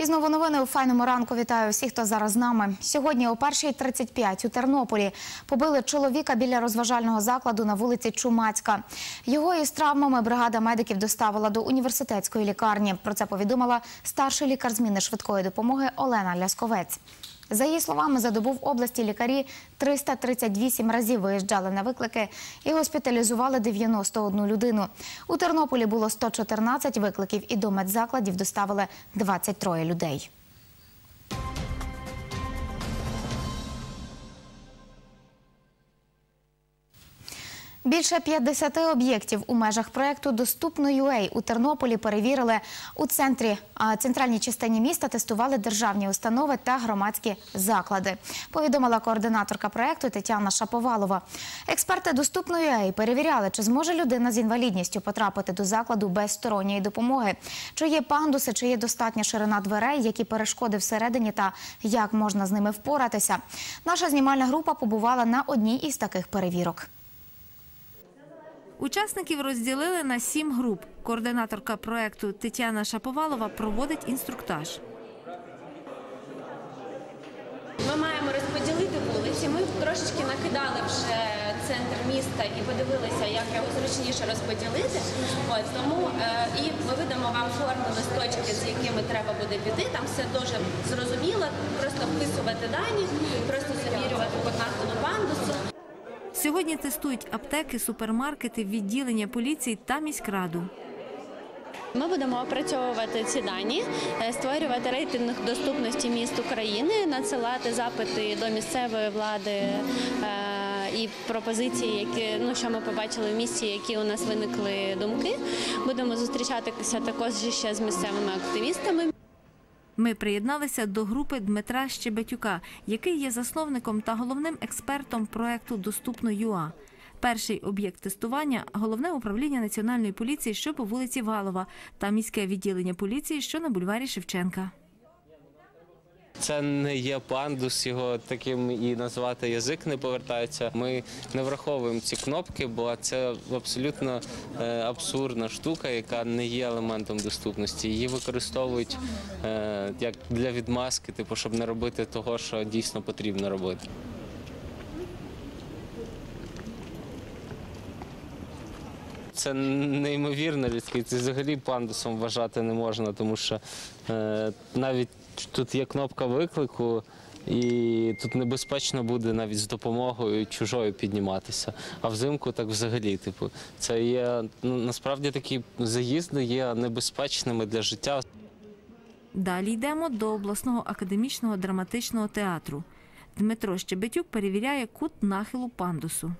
І знову новини у файному ранку. Вітаю всіх, хто зараз з нами. Сьогодні о 1:35 у Тернополі побили чоловіка біля розважального закладу на вулиці Чумацька. Його із травмами бригада медиків доставила до університетської лікарні. Про це повідомила старший лікар зміни швидкої допомоги Олена Лясковець. За її словами, за добу в області лікарі 338 разів виїжджали на виклики і госпіталізували 91 людину. У Тернополі було 114 викликів і до медзакладів доставили 23 людей. Більше 50 об'єктів у межах проєкту «Доступно.UA» у Тернополі перевірили у центральній частині міста, тестували державні установи та громадські заклади, повідомила координаторка проєкту Тетяна Шаповалова. Експерти «Доступно.UA» перевіряли, чи зможе людина з інвалідністю потрапити до закладу без сторонньої допомоги, чи є пандуси, чи є достатня ширина дверей, які перешкоди всередині та як можна з ними впоратися. Наша знімальна група побувала на одній із таких перевірок. Учасників розділили на 7 груп. Координаторка проєкту Тетяна Шаповалова проводить інструктаж. Ми маємо розподілити вулиці. Ми трошечки накидали вже центр міста і подивилися, як його зручніше розподілити. Тому і ми видамо вам форму, листочки, з якими треба буде піти. Там все дуже зрозуміло, просто вписувати дані, просто завірювати по картону пандусу. Сьогодні тестують аптеки, супермаркети, відділення поліції та міськраду. Ми будемо опрацьовувати ці дані, створювати рейтинг доступності міст України, надсилати запити до місцевої влади і пропозиції, що ми побачили в місті, які у нас виникли думки. Будемо зустрічатися також ще з місцевими активістами. Ми приєдналися до групи Дмитра Щебетюка, який є засновником та головним експертом проєкту «Доступно.UA». Перший об'єкт тестування – головне управління Національної поліції, що по вулиці Валова, та міське відділення поліції, що на бульварі Шевченка. Це не є пандус, його таким і назвати язик не повертається. Ми не враховуємо ці кнопки, бо це абсолютно абсурдна штука, яка не є елементом доступності. Її використовують як для відмазки, щоб не робити того, що дійсно потрібно робити. Це неймовірно рідкий, це взагалі пандусом вважати не можна, тому що навіть тут є кнопка виклику, і тут небезпечно буде навіть з допомогою чужою підніматися. А взимку так взагалі, це є, насправді такі заїзди є небезпечними для життя. Далі йдемо до обласного академічного драматичного театру. Дмитро Щебетюк перевіряє кут нахилу пандусу.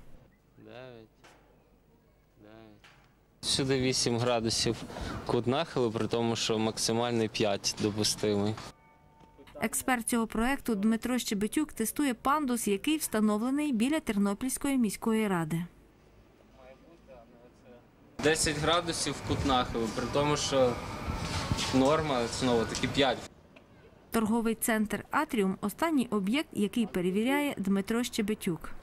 Сюди 8 градусів кут нахилу, при тому, що максимальний 5 допустимий. Експерт цього проєкту Дмитро Щебетюк тестує пандус, який встановлений біля Тернопільської міської ради. 10 градусів кут нахилу, при тому, що норма, знову-таки, 5. Торговий центр «Атріум» – останній об'єкт, який перевіряє Дмитро Щебетюк.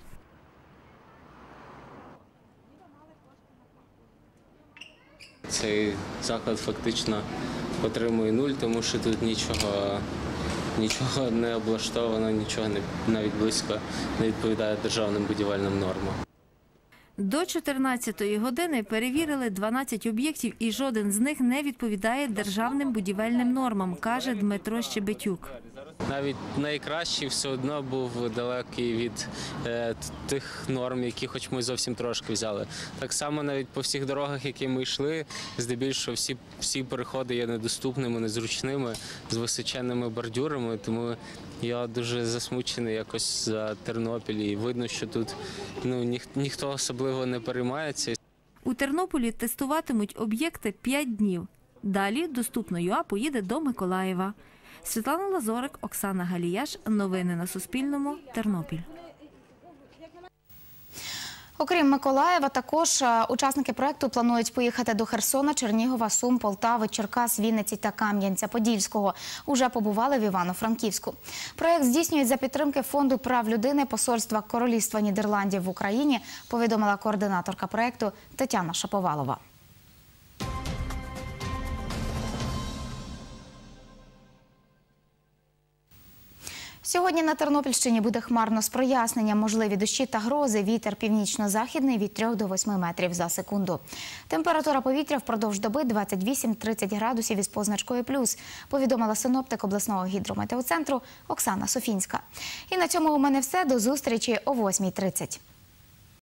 Цей заклад фактично отримує 0, тому що тут нічого не облаштовано, нічого навіть близько не відповідає державним будівельним нормам. До 14-ї години перевірили 12 об'єктів, і жоден з них не відповідає державним будівельним нормам, каже Дмитро Щебетюк. Навіть найкращий все одно був далекий від тих норм, які хоч ми зовсім трошки взяли. Так само навіть по всіх дорогах, які ми йшли, здебільшого всі переходи є недоступними, незручними, з височенними бордюрами, тому я дуже засмучений якось за Тернопіль, і видно, що тут ніхто особливо не переймається. У Тернополі тестуватимуть об'єкти 5 днів. Далі «Доступно.UA» поїде до Миколаєва. Світлана Лазорик, Оксана Галіяш. Новини на Суспільному. Тернопіль. Окрім Миколаєва, також учасники проєкту планують поїхати до Херсона, Чернігова, Сум, Полтави, Черкас, Вінниці та Кам'янця-Подільського. Уже побували в Івано-Франківську. Проєкт здійснюють за підтримки Фонду прав людини Посольства Королівства Нідерландів в Україні, повідомила координаторка проєкту Тетяна Шаповалова. Сьогодні на Тернопільщині буде хмарно з проясненням, можливі дощі та грози, вітер північно-західний від 3 до 8 метрів за секунду. Температура повітря впродовж доби 28-30 градусів із позначкою плюс, повідомила синоптик обласного гідрометеоцентру Оксана Софінська. І на цьому у мене все. До зустрічі о 8:30.